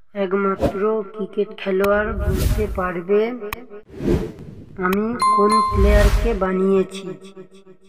একমাত্র ক্রিকেট খেলোয়াড় বলতে পারবে আমি কোন প্লেয়ারকে বানিয়েছি।